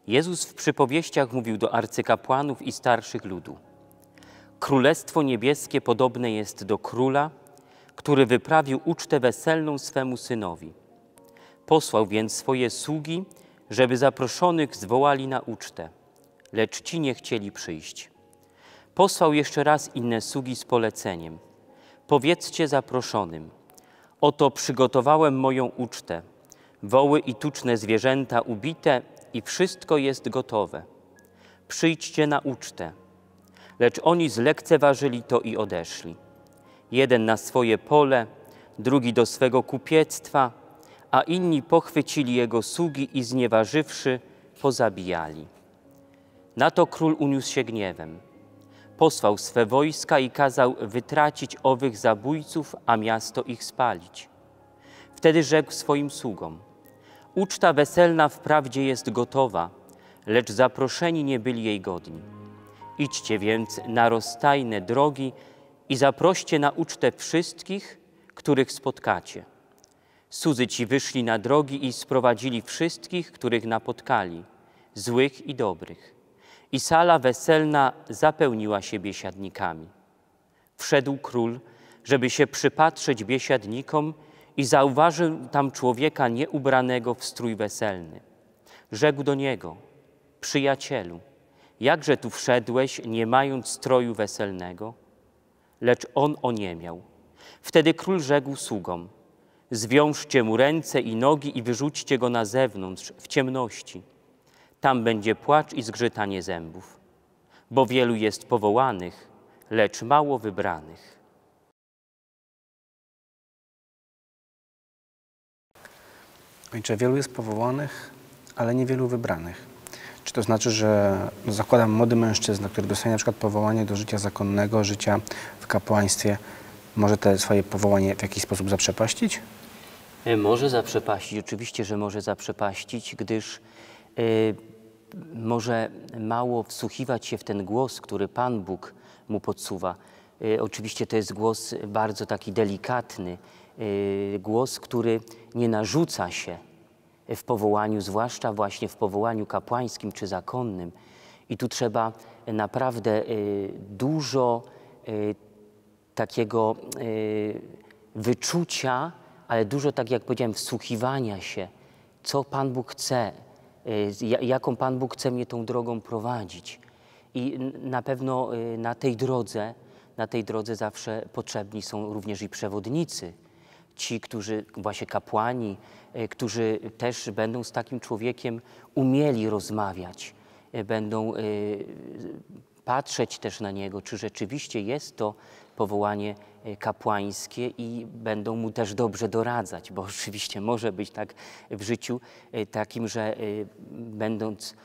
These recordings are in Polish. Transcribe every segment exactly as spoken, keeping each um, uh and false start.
Jezus w przypowieściach mówił do arcykapłanów i starszych ludu. Królestwo niebieskie podobne jest do króla, który wyprawił ucztę weselną swemu synowi. Posłał więc swoje sługi, żeby zaproszonych zwołali na ucztę, lecz ci nie chcieli przyjść. Posłał jeszcze raz inne sługi z poleceniem. Powiedzcie zaproszonym, oto przygotowałem moją ucztę, woły i tuczne zwierzęta ubite i wszystko jest gotowe. Przyjdźcie na ucztę. Lecz oni zlekceważyli to i odeszli. Jeden na swoje pole, drugi do swego kupiectwa, a inni pochwycili jego sługi i znieważywszy, pozabijali. Na to król uniósł się gniewem. Posłał swe wojska i kazał wytracić owych zabójców, a miasto ich spalić. Wtedy rzekł swoim sługom: uczta weselna wprawdzie jest gotowa, lecz zaproszeni nie byli jej godni. Idźcie więc na rozstajne drogi i zaproście na ucztę wszystkich, których spotkacie. Słudzy ci wyszli na drogi i sprowadzili wszystkich, których napotkali, złych i dobrych. I sala weselna zapełniła się biesiadnikami. Wszedł król, żeby się przypatrzeć biesiadnikom i zauważył tam człowieka nieubranego w strój weselny. Rzekł do niego: przyjacielu, jakże tu wszedłeś, nie mając stroju weselnego? Lecz on oniemiał. Wtedy król rzekł sługom: zwiążcie mu ręce i nogi i wyrzućcie go na zewnątrz, w ciemności. Tam będzie płacz i zgrzytanie zębów, bo wielu jest powołanych, lecz mało wybranych. Ojcze, wielu jest powołanych, ale niewielu wybranych. Czy to znaczy, że no zakładam młody mężczyzna, który dostanie na przykład powołanie do życia zakonnego, życia w kapłaństwie, może te swoje powołanie w jakiś sposób zaprzepaścić? Może zaprzepaścić, oczywiście, że może zaprzepaścić, gdyż y, może mało wsłuchiwać się w ten głos, który Pan Bóg mu podsuwa. Y, oczywiście to jest głos bardzo taki delikatny, y, głos, który nie narzuca się w powołaniu, zwłaszcza właśnie w powołaniu kapłańskim czy zakonnym. I tu trzeba naprawdę y, dużo y, takiego y, wyczucia, ale dużo, tak jak powiedziałem, wsłuchiwania się, co Pan Bóg chce, y, jaką Pan Bóg chce mnie tą drogą prowadzić. I na pewno y, na tej drodze, na tej drodze zawsze potrzebni są również i przewodnicy. Ci, którzy, właśnie kapłani, y, którzy też będą z takim człowiekiem umieli rozmawiać, y, będą y, patrzeć też na niego, czy rzeczywiście jest to powołanie kapłańskie i będą mu też dobrze doradzać, bo oczywiście może być tak w życiu takim, że będąc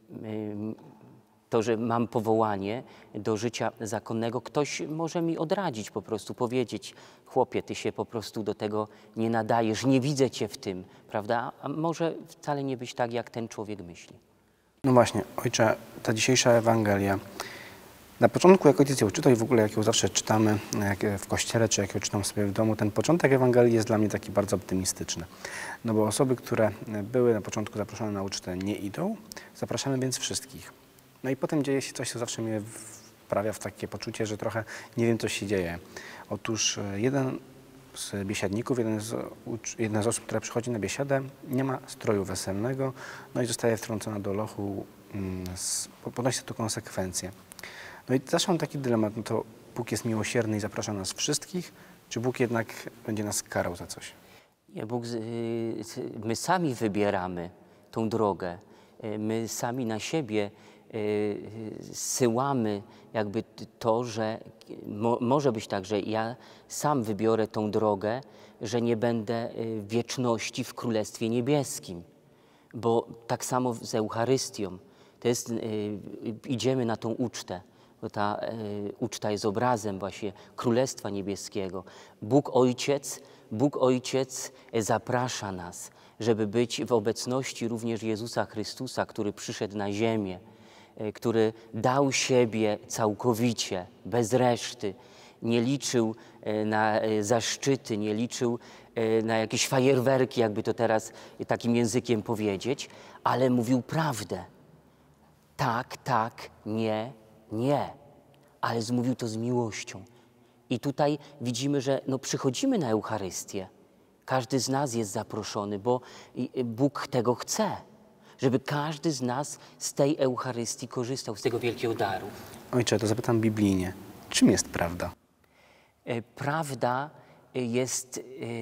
to, że mam powołanie do życia zakonnego, ktoś może mi odradzić, po prostu powiedzieć: chłopie, ty się po prostu do tego nie nadajesz, nie widzę cię w tym, prawda? A może wcale nie być tak, jak ten człowiek myśli. No właśnie, ojcze, ta dzisiejsza Ewangelia, na początku, jak ojciec ją czytał i w ogóle jak ją zawsze czytamy jak w kościele, czy jak ją czytam sobie w domu, ten początek Ewangelii jest dla mnie taki bardzo optymistyczny. No bo osoby, które były na początku zaproszone na ucztę, nie idą, zapraszamy więc wszystkich. No i potem dzieje się coś, co zawsze mnie wprawia w takie poczucie, że trochę nie wiem, co się dzieje. Otóż jeden z biesiadników, jeden z, jedna z osób, która przychodzi na biesiadę, nie ma stroju weselnego, no i zostaje wtrącona do lochu, ponosi to konsekwencje. No i zawsze mam taki dylemat, no to Bóg jest miłosierny i zaprasza nas wszystkich, czy Bóg jednak będzie nas karał za coś? Nie, Bóg, my sami wybieramy tą drogę, my sami na siebie zsyłamy jakby to, że mo, może być tak, że ja sam wybiorę tą drogę, że nie będę w wieczności w Królestwie Niebieskim. Bo tak samo z Eucharystią, to jest, idziemy na tą ucztę, bo ta uczta jest obrazem właśnie Królestwa Niebieskiego. Bóg Ojciec, Bóg Ojciec zaprasza nas, żeby być w obecności również Jezusa Chrystusa, który przyszedł na ziemię, który dał siebie całkowicie, bez reszty, nie liczył na zaszczyty, nie liczył na jakieś fajerwerki, jakby to teraz takim językiem powiedzieć, ale mówił prawdę. Tak, tak, nie, nie. Ale mówił to z miłością. I tutaj widzimy, że no, przychodzimy na Eucharystię. Każdy z nas jest zaproszony, bo Bóg tego chce, żeby każdy z nas z tej Eucharystii korzystał, z tego wielkiego daru. Ojcze, to zapytam biblijnie. Czym jest prawda? Prawda jest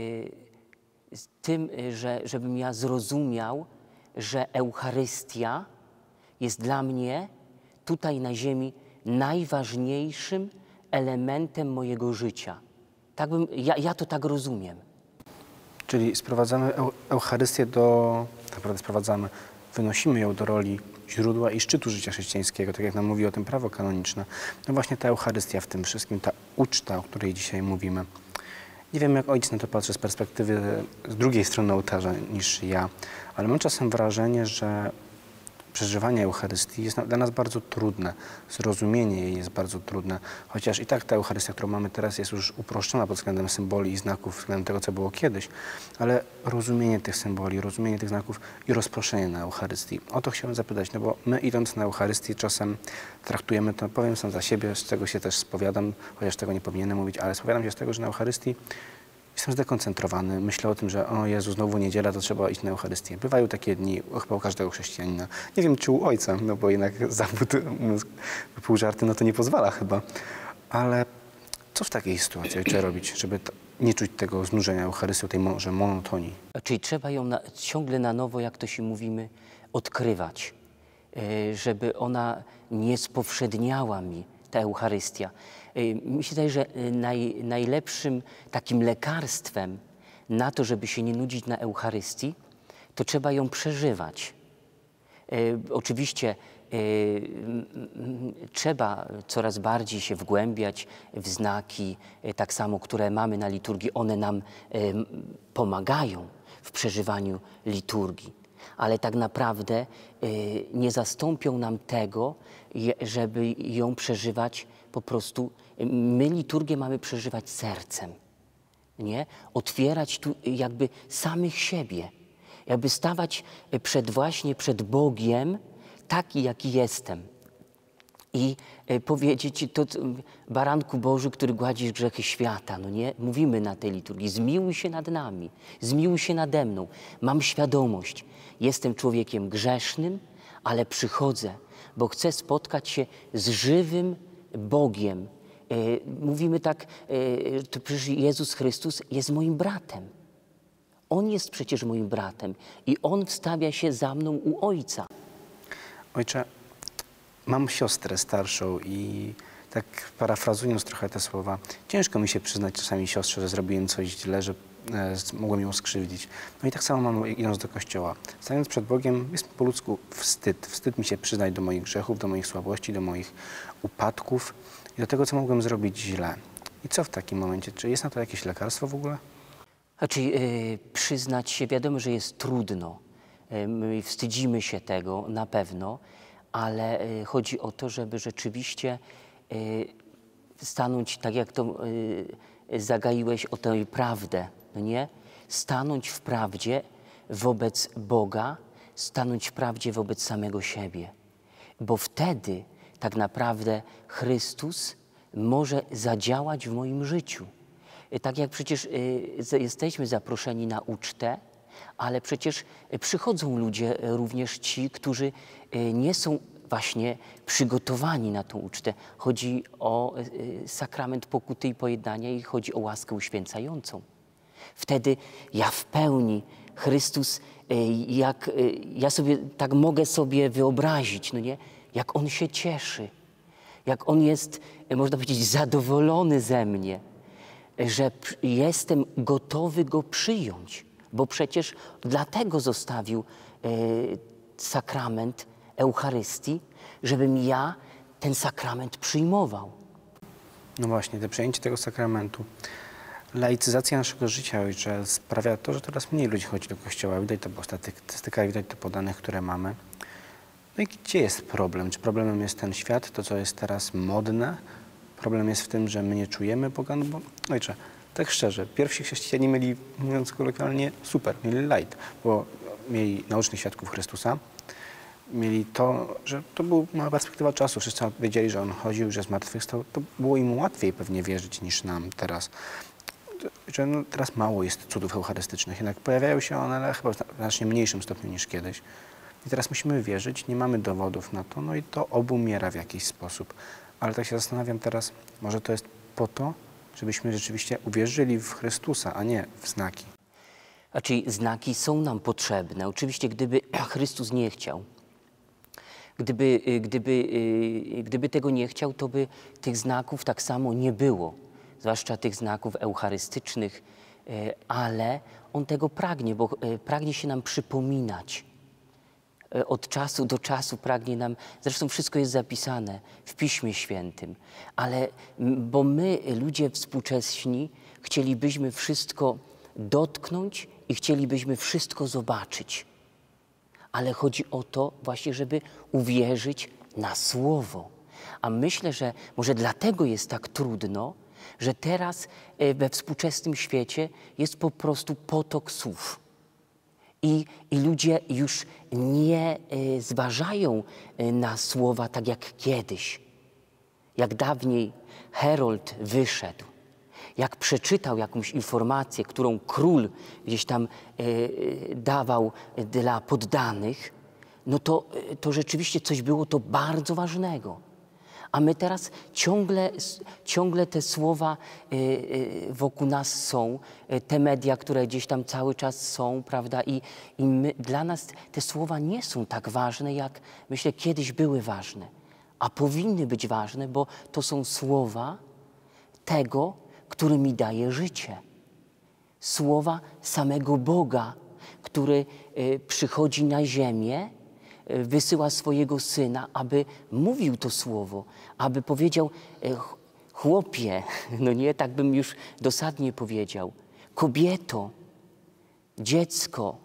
tym, że, żebym ja zrozumiał, że Eucharystia jest dla mnie tutaj na ziemi najważniejszym elementem mojego życia. Tak bym, ja, ja to tak rozumiem. Czyli sprowadzamy eu, Eucharystię do, tak naprawdę sprowadzamy, wynosimy ją do roli źródła i szczytu życia chrześcijańskiego, tak jak nam mówi o tym prawo kanoniczne. No właśnie ta Eucharystia w tym wszystkim, ta uczta, o której dzisiaj mówimy. Nie wiem, jak ojciec na to patrzy z perspektywy z drugiej strony ołtarza niż ja, ale mam czasem wrażenie, że przeżywanie Eucharystii jest dla nas bardzo trudne, zrozumienie jej jest bardzo trudne, chociaż i tak ta Eucharystia, którą mamy teraz, jest już uproszczona pod względem symboli i znaków, względem tego, co było kiedyś, ale rozumienie tych symboli, rozumienie tych znaków i rozproszenie na Eucharystii. O to chciałem zapytać, no bo my idąc na Eucharystię czasem traktujemy to, powiem sam za siebie, z czego się też spowiadam, chociaż tego nie powinienem mówić, ale spowiadam się z tego, że na Eucharystii jestem zdekoncentrowany, myślę o tym, że o Jezu, znowu niedziela, to trzeba iść na Eucharystię. Bywają takie dni, chyba u każdego chrześcijanina. Nie wiem, czy u ojca, no bo jednak zawód, pół żarty, no to nie pozwala chyba. Ale co w takiej sytuacji ojcze robić, żeby nie czuć tego znużenia Eucharystią, tej może monotonii? Czyli trzeba ją na, ciągle na nowo, jak to się mówimy, odkrywać, żeby ona nie spowszedniała mi, ta Eucharystia. Mi się wydaje, że naj, najlepszym takim lekarstwem na to, żeby się nie nudzić na Eucharystii, to trzeba ją przeżywać. E, oczywiście e, trzeba coraz bardziej się wgłębiać w znaki, e, tak samo, które mamy na liturgii. One nam e, pomagają w przeżywaniu liturgii. Ale tak naprawdę e, nie zastąpią nam tego, je, żeby ją przeżywać po prostu. My liturgię mamy przeżywać sercem, nie? Otwierać tu jakby samych siebie, jakby stawać przed właśnie przed Bogiem taki, jaki jestem. I powiedzieć, to baranku Boży, który gładzisz grzechy świata, no nie? Mówimy na tej liturgii, zmiłuj się nad nami, zmiłuj się nade mną. Mam świadomość, jestem człowiekiem grzesznym, ale przychodzę, bo chcę spotkać się z żywym Bogiem. Mówimy tak, to przecież Jezus Chrystus jest moim bratem. On jest przecież moim bratem i On wstawia się za mną u Ojca. Ojcze, mam siostrę starszą i tak parafrazując trochę te słowa, ciężko mi się przyznać czasami siostrze, że zrobiłem coś źle, że e, mogłem ją skrzywdzić. No i tak samo mam idąc do kościoła. Stając przed Bogiem jest po ludzku wstyd. Wstyd mi się przyznać do moich grzechów, do moich słabości, do moich upadków i do tego, co mogłem zrobić źle. I co w takim momencie? Czy jest na to jakieś lekarstwo w ogóle? Znaczy, yy, przyznać się, wiadomo, że jest trudno. Yy, my wstydzimy się tego na pewno, ale yy, chodzi o to, żeby rzeczywiście yy, stanąć, tak jak to yy, zagaiłeś o tę prawdę, no nie? Stanąć w prawdzie wobec Boga, stanąć w prawdzie wobec samego siebie. Bo wtedy tak naprawdę Chrystus może zadziałać w moim życiu. Tak jak przecież y, jesteśmy zaproszeni na ucztę, ale przecież przychodzą ludzie również ci, którzy y, nie są właśnie przygotowani na tą ucztę. Chodzi o y, sakrament pokuty i pojednania i chodzi o łaskę uświęcającą. Wtedy ja w pełni, Chrystus, y, jak y, ja sobie tak mogę sobie wyobrazić, no nie? Jak On się cieszy, jak On jest, można powiedzieć, zadowolony ze mnie, że jestem gotowy Go przyjąć, bo przecież dlatego zostawił e, sakrament Eucharystii, żebym ja ten sakrament przyjmował. No właśnie, to przejęcie tego sakramentu. Laicyzacja naszego życia, ojcze, sprawia to, że coraz mniej ludzi chodzi do kościoła. Widać to po statystykach, widać to po danych, które mamy. No i gdzie jest problem? Czy problemem jest ten świat, to co jest teraz modne? Problem jest w tym, że my nie czujemy Boga, no bo, ojcze, tak szczerze, pierwsi chrześcijanie mieli, mówiąc kolokwialnie, super, mieli light, bo mieli naocznych świadków Chrystusa, mieli to, że to była mała perspektywa czasu. Wszyscy wiedzieli, że On chodził, że zmartwychwstał. To było im łatwiej pewnie wierzyć niż nam teraz. Że no, teraz mało jest cudów eucharystycznych, jednak pojawiają się one, ale chyba w znacznie mniejszym stopniu niż kiedyś. I teraz musimy wierzyć, nie mamy dowodów na to, no i to obumiera w jakiś sposób. Ale tak się zastanawiam teraz, może to jest po to, żebyśmy rzeczywiście uwierzyli w Chrystusa, a nie w znaki. A czyli znaki są nam potrzebne. Oczywiście, gdyby Chrystus nie chciał, gdyby, gdyby, gdyby tego nie chciał, to by tych znaków tak samo nie było. Zwłaszcza tych znaków eucharystycznych, ale On tego pragnie, bo pragnie się nam przypominać. Od czasu do czasu pragnie nam, zresztą wszystko jest zapisane w Piśmie Świętym, ale bo my, ludzie współcześni, chcielibyśmy wszystko dotknąć i chcielibyśmy wszystko zobaczyć. Ale chodzi o to właśnie, żeby uwierzyć na Słowo. A myślę, że może dlatego jest tak trudno, że teraz we współczesnym świecie jest po prostu potok słów. I, I ludzie już nie y, zważają y, na słowa tak jak kiedyś. Jak dawniej Herold wyszedł, jak przeczytał jakąś informację, którą król gdzieś tam y, y, dawał dla poddanych, no to, y, to rzeczywiście coś było to bardzo ważnego. A my teraz ciągle, ciągle te słowa y, y, wokół nas są, y, te media, które gdzieś tam cały czas są, prawda? I, i my, dla nas te słowa nie są tak ważne, jak myślę kiedyś były ważne. A powinny być ważne, bo to są słowa tego, który mi daje życie. Słowa samego Boga, który y, przychodzi na ziemię, wysyła swojego Syna, aby mówił to słowo, aby powiedział, chłopie, no nie, tak bym już dosadnie powiedział, kobieto, dziecko,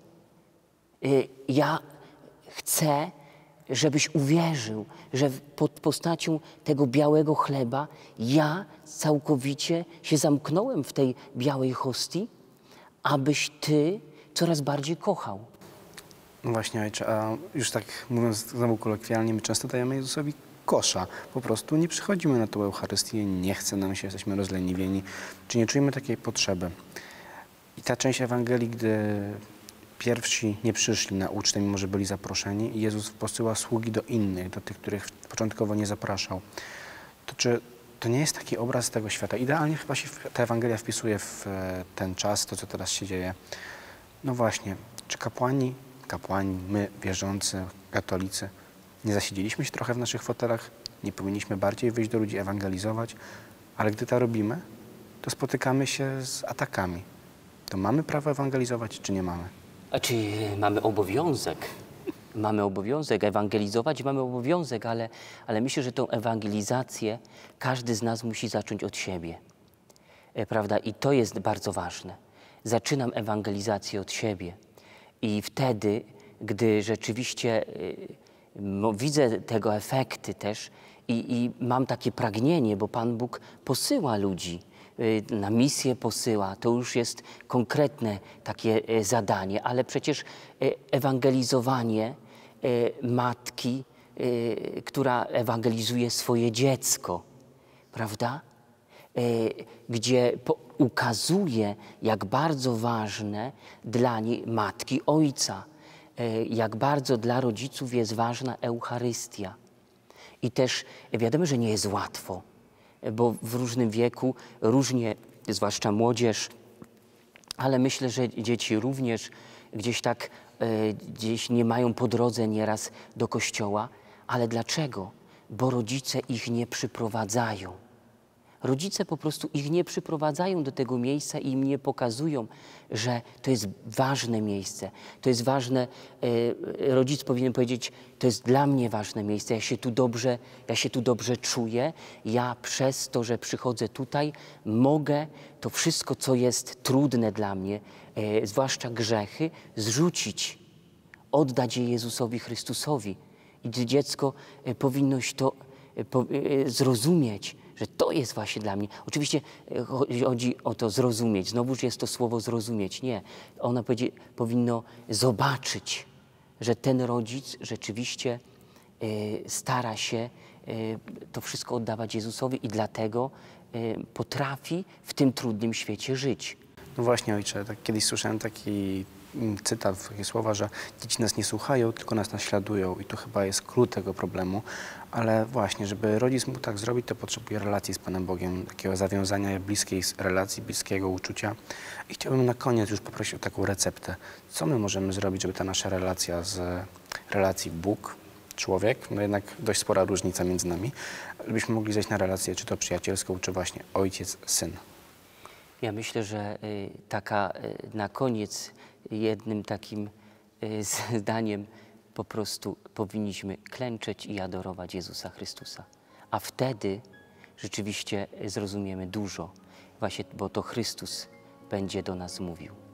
ja chcę, żebyś uwierzył, że pod postacią tego białego chleba ja całkowicie się zamknąłem w tej białej hostii, abyś Ty coraz bardziej kochał. No właśnie, Ojcze, a już tak mówiąc znowu kolokwialnie, my często dajemy Jezusowi kosza. Po prostu nie przychodzimy na tą Eucharystię, nie chce nam się, jesteśmy rozleniwieni, czy nie czujemy takiej potrzeby. I ta część Ewangelii, gdy pierwsi nie przyszli na ucztę, mimo że byli zaproszeni, i Jezus posyła sługi do innych, do tych, których początkowo nie zapraszał, to czy to nie jest taki obraz tego świata? Idealnie chyba się ta Ewangelia wpisuje w ten czas, to co teraz się dzieje. No właśnie, czy kapłani kapłani, my wierzący, katolicy, nie zasiedzieliśmy się trochę w naszych fotelach, nie powinniśmy bardziej wyjść do ludzi, ewangelizować, ale gdy to robimy, to spotykamy się z atakami. To mamy prawo ewangelizować, czy nie mamy? A czy mamy obowiązek? Mamy obowiązek ewangelizować, mamy obowiązek, ale, ale myślę, że tą ewangelizację każdy z nas musi zacząć od siebie. E, prawda? I to jest bardzo ważne. Zaczynam ewangelizację od siebie. I wtedy, gdy rzeczywiście no, widzę tego efekty też i, i mam takie pragnienie, bo Pan Bóg posyła ludzi, na misję posyła, to już jest konkretne takie zadanie, ale przecież ewangelizowanie matki, która ewangelizuje swoje dziecko, prawda? Gdzie ukazuje, jak bardzo ważne dla niej matki ojca, jak bardzo dla rodziców jest ważna Eucharystia. I też wiadomo, że nie jest łatwo, bo w różnym wieku, różnie, zwłaszcza młodzież, ale myślę, że dzieci również gdzieś tak, gdzieś nie mają po drodze nieraz do kościoła. Ale dlaczego? Bo rodzice ich nie przyprowadzają. Rodzice po prostu ich nie przyprowadzają do tego miejsca i im nie pokazują, że to jest ważne miejsce. To jest ważne, e, rodzic powinien powiedzieć, to jest dla mnie ważne miejsce, ja się tu dobrze, ja się tu dobrze czuję, ja przez to, że przychodzę tutaj, mogę to wszystko, co jest trudne dla mnie, e, zwłaszcza grzechy, zrzucić, oddać je Jezusowi Chrystusowi. I dziecko e, powinnoś to e, po, e, zrozumieć, że to jest właśnie dla mnie. Oczywiście chodzi o to zrozumieć. Znowuż jest to słowo zrozumieć. Nie. Ono powinno zobaczyć, że ten rodzic rzeczywiście y, stara się y, to wszystko oddawać Jezusowi i dlatego y, potrafi w tym trudnym świecie żyć. No właśnie, ojcze, tak kiedyś słyszałem taki cytat, takie słowa, że dzieci nas nie słuchają, tylko nas naśladują i to chyba jest klucz tego problemu, ale właśnie, żeby rodzic mógł tak zrobić, to potrzebuje relacji z Panem Bogiem, takiego zawiązania bliskiej relacji, bliskiego uczucia. I chciałbym na koniec już poprosić o taką receptę. Co my możemy zrobić, żeby ta nasza relacja z relacji Bóg, człowiek, no jednak dość spora różnica między nami, żebyśmy mogli zejść na relację, czy to przyjacielską, czy właśnie ojciec, syn. Ja myślę, że y, taka y, na koniec jednym takim y, zdaniem po prostu powinniśmy klęczeć i adorować Jezusa Chrystusa. A wtedy rzeczywiście zrozumiemy dużo, właśnie, bo to Chrystus będzie do nas mówił.